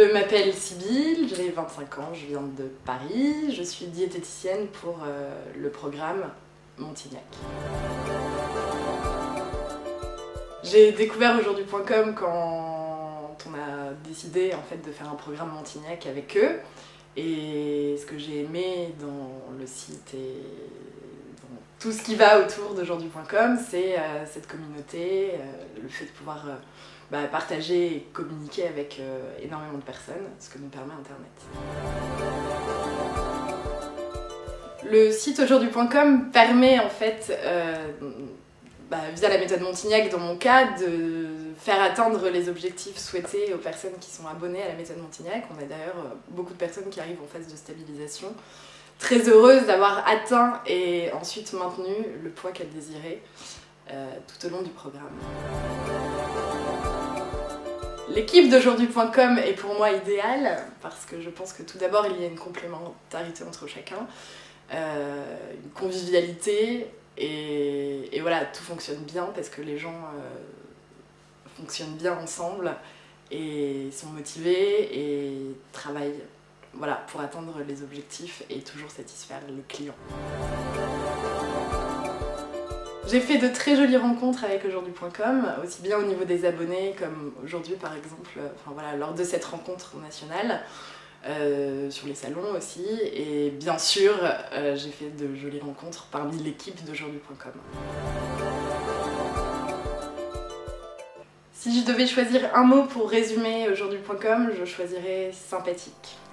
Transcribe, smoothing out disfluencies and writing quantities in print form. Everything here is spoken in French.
Je m'appelle Sybille, j'ai 25 ans, je viens de Paris, je suis diététicienne pour le programme Montignac. J'ai découvert aujourd'hui.com quand on a décidé en fait de faire un programme Montignac avec eux, et ce que j'ai aimé dans le site et dans tout ce qui va autour d'aujourd'hui.com, c'est cette communauté, le fait de pouvoir partager et communiquer avec énormément de personnes, ce que nous permet Internet. Le site aujourd'hui.com permet en fait, via la méthode Montignac dans mon cas, de faire atteindre les objectifs souhaités aux personnes qui sont abonnées à la méthode Montignac. On a d'ailleurs beaucoup de personnes qui arrivent en phase de stabilisation, très heureuses d'avoir atteint et ensuite maintenu le poids qu'elles désiraient tout au long du programme. L'équipe d'aujourd'hui.com est pour moi idéale parce que je pense que tout d'abord il y a une complémentarité entre chacun, une convivialité et voilà, tout fonctionne bien parce que les gens fonctionnent bien ensemble et sont motivés et travaillent pour atteindre les objectifs et toujours satisfaire le client. J'ai fait de très jolies rencontres avec aujourd'hui.com, aussi bien au niveau des abonnés comme aujourd'hui par exemple, lors de cette rencontre nationale, sur les salons aussi, et bien sûr j'ai fait de jolies rencontres parmi l'équipe d'aujourd'hui.com. Si je devais choisir un mot pour résumer aujourd'hui.com, je choisirais sympathique.